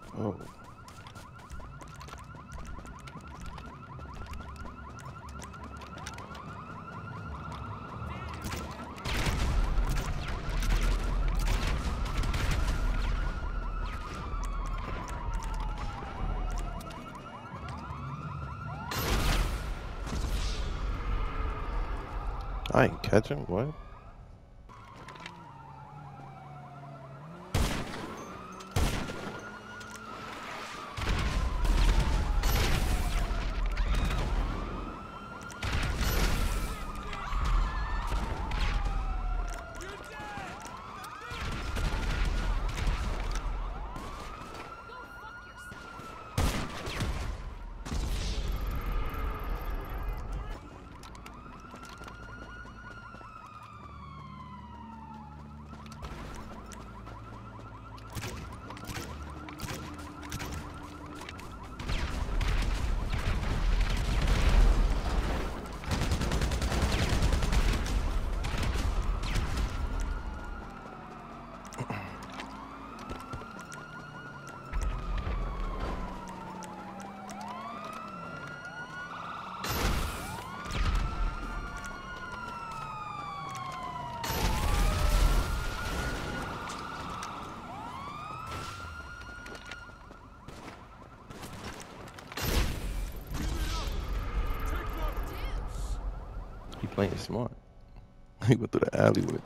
Oh. I ain't catching what? He playing smart. He went through the alleyway.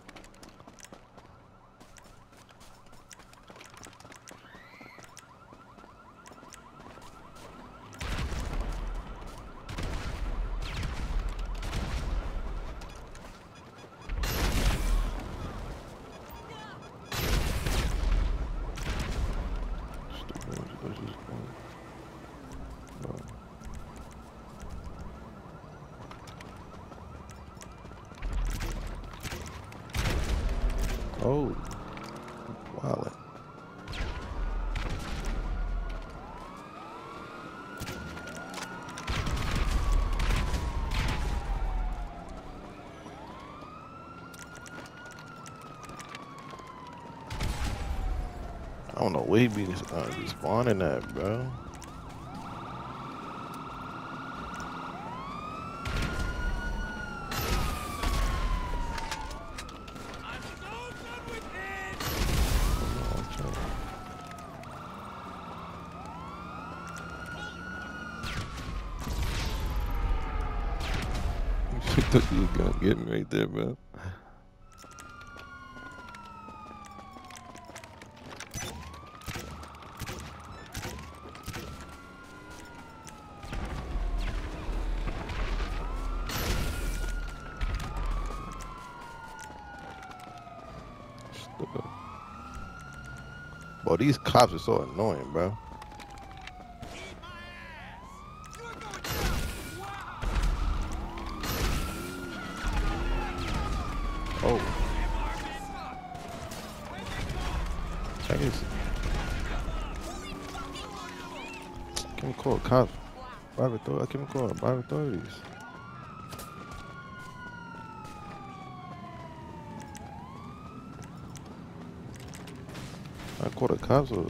Oh, wow. I don't know where he be spawning at, bro. You thought you was gonna get me right there, bro. Bro, these cops are so annoying, bro. Oh. Check this. Can we call cops? Private authorities. Can we call private authorities? I call the cops or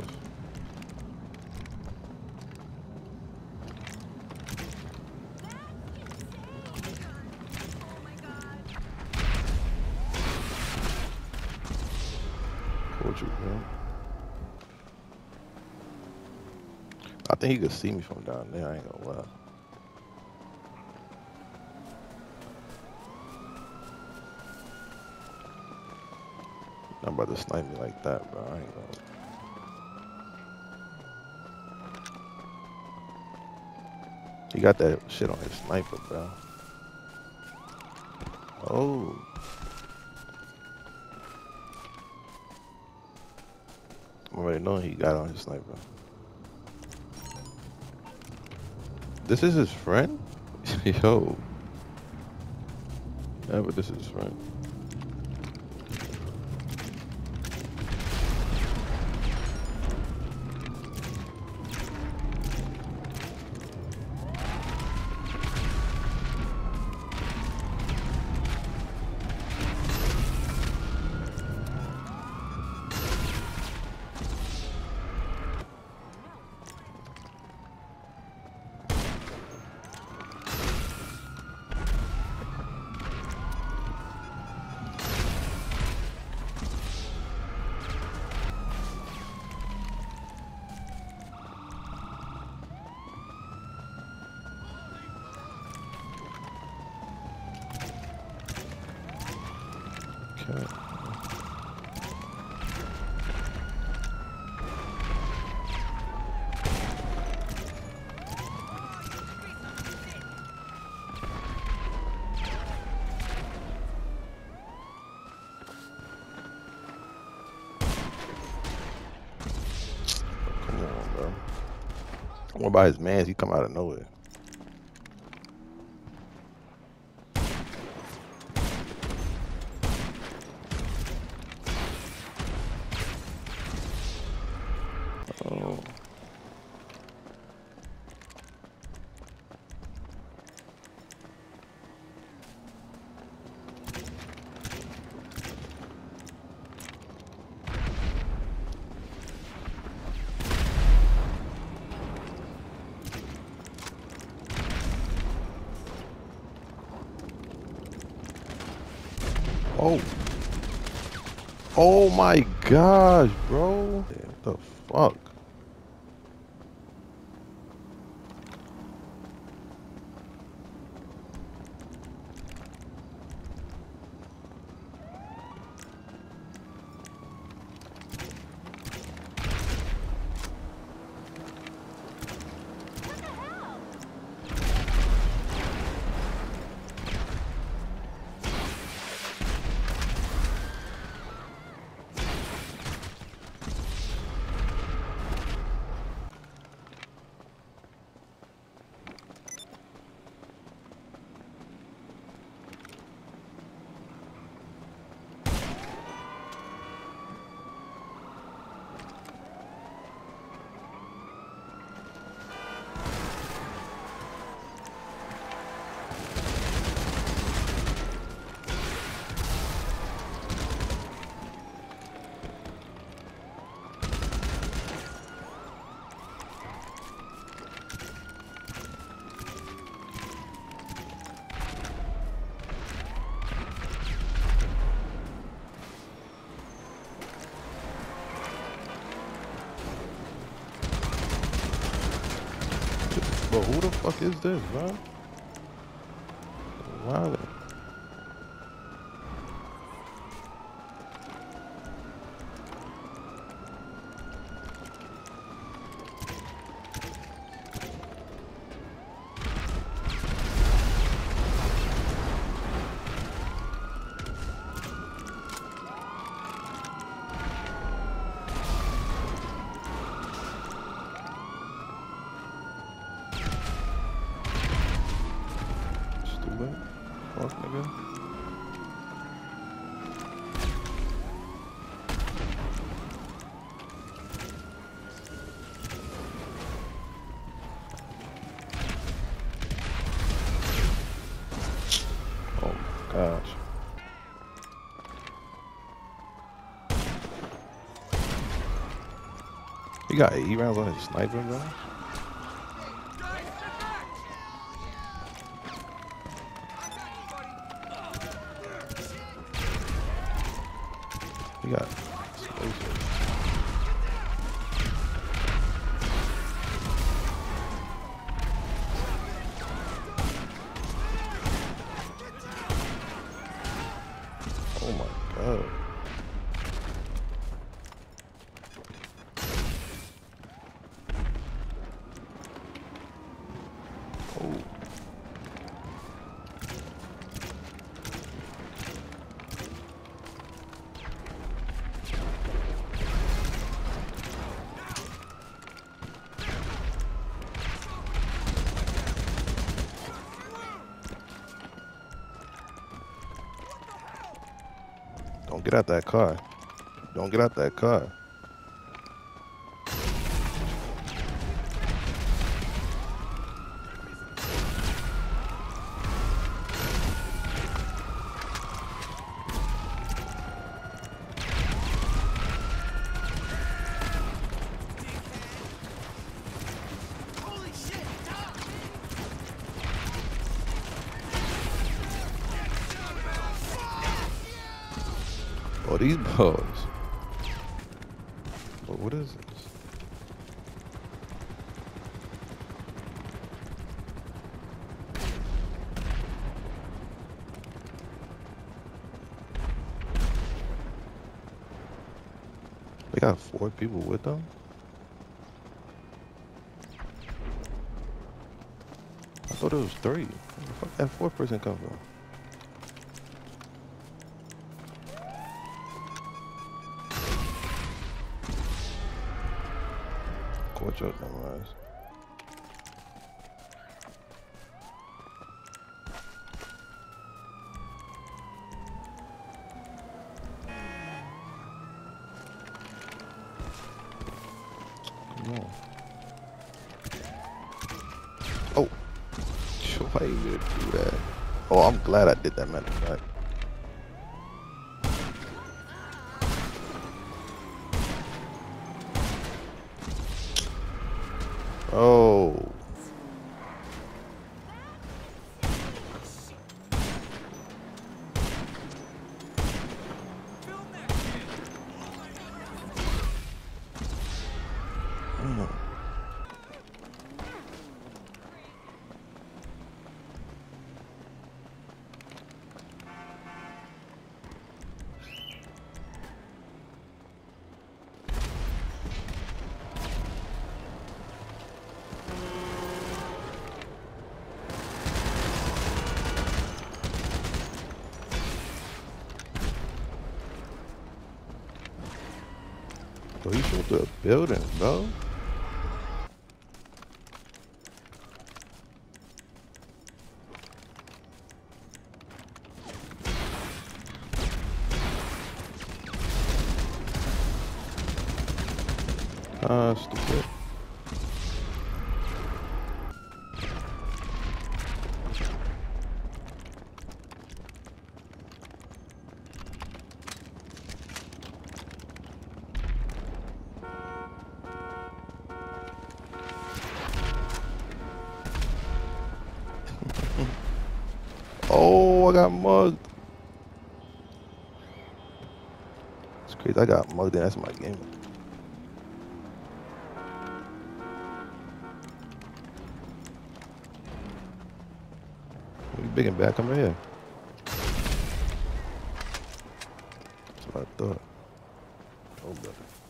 called you, bro. I think he could see me from down there. I ain't gonna lie. I'm about to snipe me like that, bro. I ain't gonna. He got that shit on his sniper, bro. Oh. I'm already knowing he got on his sniper. This is his friend? Yo. Yeah, but this is his friend. Okay. Come on, bro. What about his mans? He come out of nowhere. Oh. Oh. Oh my gosh, bro. What the fuck? Bro, who the fuck is this, bro? Wow. Stupid. Fuck, nigga. Oh my gosh. He got 8 rounds on his sniper, bro. He got explosive. Oh my god. Oh. Don't get out that car. Don't get out that car. Oh, these boys. But what is this? They got 4 people with them? I thought it was 3. Where the fuck that 4th person come from? Coach up, no eyes. Come on. Oh, why you gonna do that? Oh, I'm glad I did that, matter of fact. Oh. Mm. Bro, you showed the building, bro. Stupid. Oh, I got mugged. It's crazy. I got mugged, and that's my game. We big and bad. Come right here. That's what I thought. Oh, brother.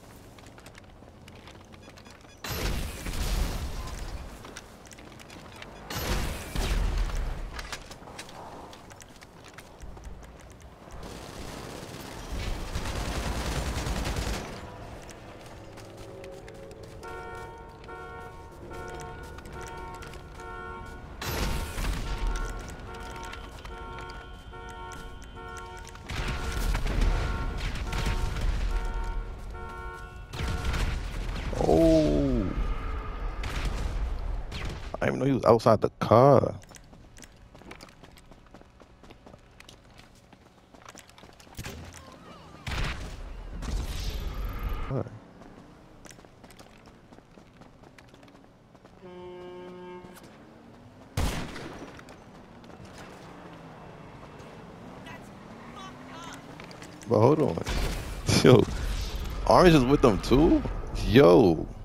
Oh, I didn't even know he was outside the car. What? But hold on. Yo, Orange is with them too? Yo.